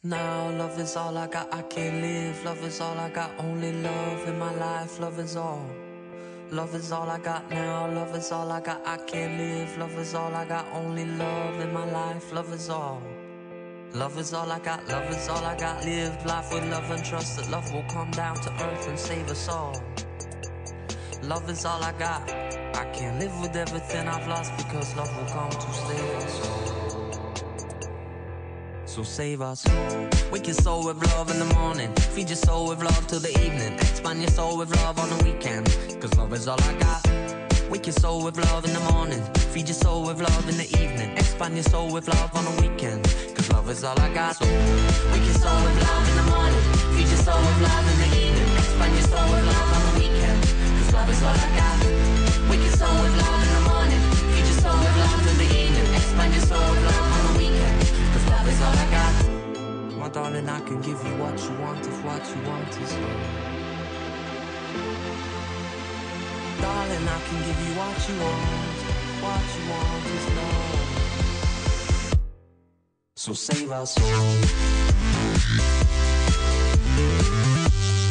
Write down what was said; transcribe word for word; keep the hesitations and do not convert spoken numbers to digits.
Now love is all I got, I can't live. Love is all I got, only love in my life. Love is all. Love is all I got now, love is all I got, I can't live. Love is all I got, only love in my life. Love is all. Love is all I got, love is all I got. Lived life with love and trust that love will come down to earth and save us all. Love is all I got. I can't live with everything I've lost because love will come to save us all. So save our soul. Wake your soul with love in the morning. Feed your soul with love till the evening. Expand your soul with love on the weekend, cause love is all I got. Wake your soul with love in the morning. Feed your soul with love in the evening. Expand your soul with love on the weekend, cause love is all I got. So wake your soul with love in the morning. Feed your soul with love in the evening. Expand your soul with love on the weekend, cause love is all I got. Wake your soul with love in the morning. Feed your soul with love in the evening. Expand your soul with love on the weekend, cause love is all I got. My darling, I can give you what you want if what you want is love. Darling, I can give you what you want. What you want is love. So save our soul.